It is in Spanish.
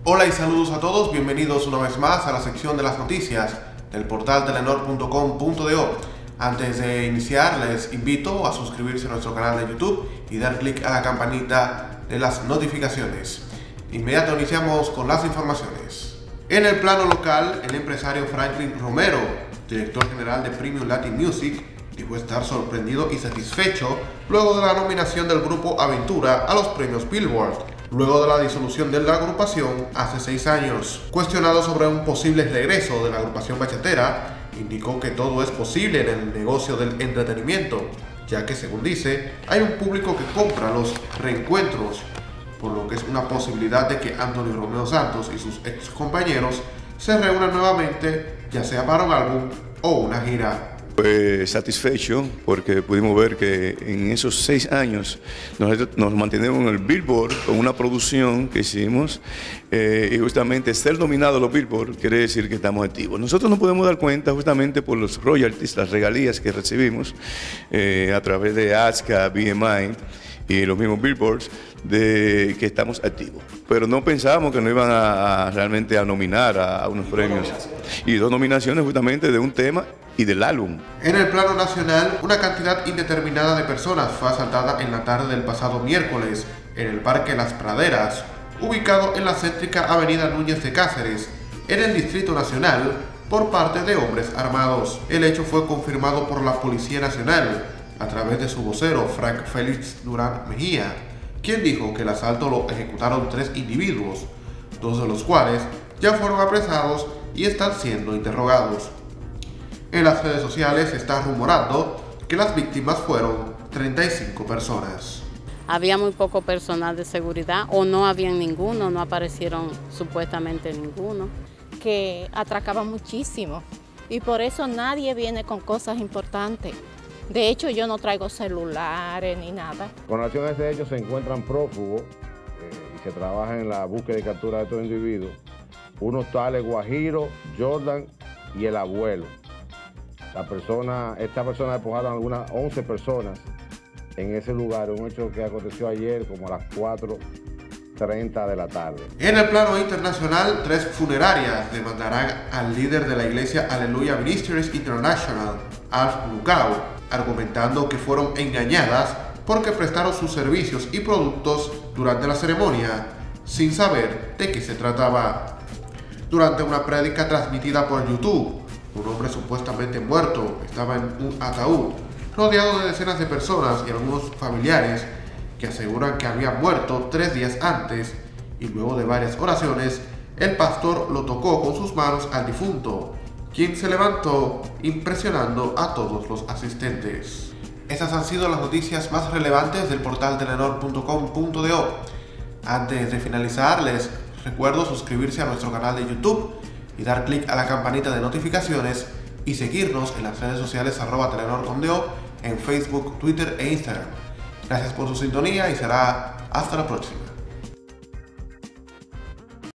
Hola y saludos a todos, bienvenidos una vez más a la sección de las noticias del portal telenor.com.do. Antes de iniciar, les invito a suscribirse a nuestro canal de YouTube y dar clic a la campanita de las notificaciones. Inmediato iniciamos con las informaciones. En el plano local, el empresario Franklin Romero, director general de Premium Latin Music, dijo estar sorprendido y satisfecho luego de la nominación del grupo Aventura a los premios Billboard, luego de la disolución de la agrupación hace 6 años. Cuestionado sobre un posible regreso de la agrupación bachatera, indicó que todo es posible en el negocio del entretenimiento, ya que, según dice, hay un público que compra los reencuentros, por lo que es una posibilidad de que Anthony Romeo Santos y sus ex compañeros se reúnan nuevamente, ya sea para un álbum o una gira. Satisfecho porque pudimos ver que en esos 6 años nos mantenemos en el Billboard con una producción que hicimos y justamente ser nominado a los Billboard quiere decir que estamos activos. Nosotros nos podemos dar cuenta justamente por los royalties, las regalías que recibimos a través de ASCA, BMI y los mismos Billboards, de que estamos activos. Pero no pensábamos que nos iban a realmente a nominar a unos premios. Y 2 nominaciones justamente de un tema y del álbum. En el plano nacional, una cantidad indeterminada de personas fue asaltada en la tarde del pasado miércoles en el Parque Las Praderas, ubicado en la céntrica Avenida Núñez de Cáceres, en el Distrito Nacional, por parte de hombres armados. El hecho fue confirmado por la Policía Nacional a través de su vocero, Frank Félix Durán Mejía, quien dijo que el asalto lo ejecutaron 3 individuos, 2 de los cuales ya fueron apresados y están siendo interrogados. En las redes sociales se está rumorando que las víctimas fueron 35 personas. Había muy poco personal de seguridad o no había ninguno, no aparecieron supuestamente ninguno. Que atracaba muchísimo y por eso nadie viene con cosas importantes. De hecho, yo no traigo celulares ni nada. Con relación a ese hecho se encuentran prófugos y se trabaja en la búsqueda y captura de estos individuos. Unos tales Guajiro, Jordan y el abuelo. Esta persona despojaron algunas 11 personas en ese lugar, un hecho que aconteció ayer como a las 4:30 de la tarde. En el plano internacional, 3 funerarias demandarán al líder de la iglesia Aleluya Ministries International, Alf Lukau, argumentando que fueron engañadas porque prestaron sus servicios y productos durante la ceremonia, sin saber de qué se trataba. Durante una prédica transmitida por YouTube, un hombre supuestamente muerto estaba en un ataúd, rodeado de decenas de personas y algunos familiares que aseguran que había muerto 3 días antes, y luego de varias oraciones, el pastor lo tocó con sus manos al difunto, quien se levantó impresionando a todos los asistentes. Estas han sido las noticias más relevantes del portal telenor.com.do. Antes de finalizar, les recuerdo suscribirse a nuestro canal de YouTube y dar clic a la campanita de notificaciones y seguirnos en las redes sociales @telenor.com.do en Facebook, Twitter e Instagram. Gracias por su sintonía y será hasta la próxima.